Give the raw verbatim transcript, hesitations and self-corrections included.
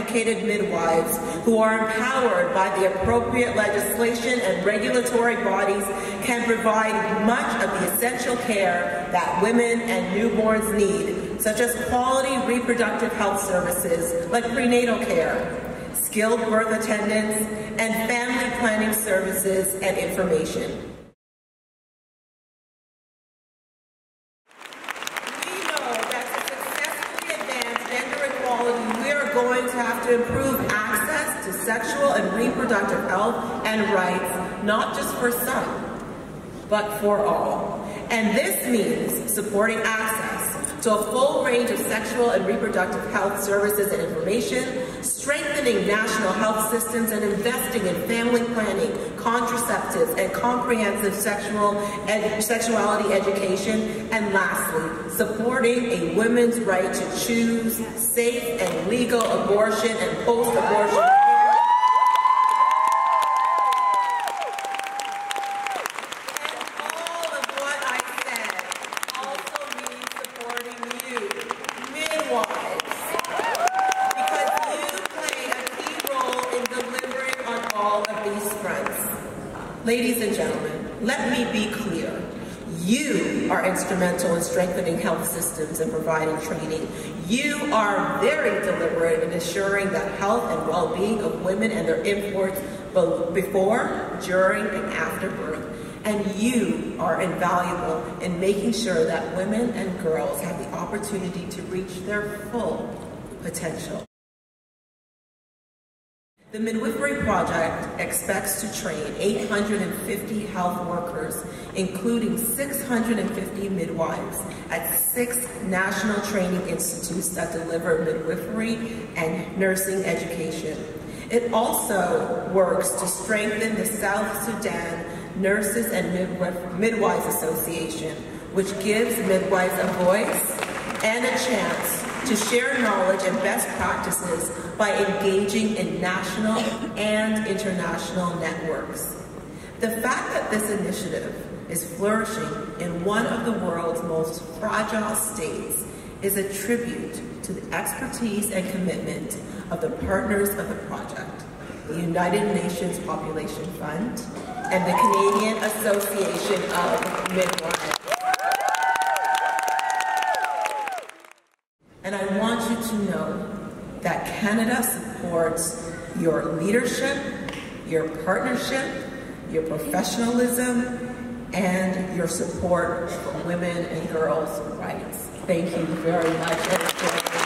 educated midwives who are empowered by the appropriate legislation and regulatory bodies can provide much of the essential care that women and newborns need, such as quality reproductive health services like prenatal care, skilled birth attendants, and family planning services and information. We are going to have to improve access to sexual and reproductive health and rights, not just for some, but for all. And this means supporting access to a full range of sexual and reproductive health services and information, strengthening national health systems, and investing in family planning, contraceptives, and comprehensive sexual ed sexuality education, and lastly, supporting a women's right to choose safe and legal abortion and post-abortion care. Ladies and gentlemen, let me be clear. You are instrumental in strengthening health systems and providing training. You are very deliberate in ensuring the health and well-being of women and their imports both before, during, and after birth. And you are invaluable in making sure that women and girls have the opportunity to reach their full potential. The Midwifery Project expects to train eight hundred fifty health workers, including six hundred fifty midwives, at six national training institutes that deliver midwifery and nursing education. It also works to strengthen the South Sudan Nurses and Midwif- Midwives Association, which gives midwives a voice and a chance to share knowledge and best practices by engaging in national and international networks. The fact that this initiative is flourishing in one of the world's most fragile states is a tribute to the expertise and commitment of the partners of the project, the United Nations Population Fund, and the Canadian Association of Midwives. And I want you to know that Canada supports your leadership, your partnership, your professionalism, and your support for women and girls' rights. Thank you very much.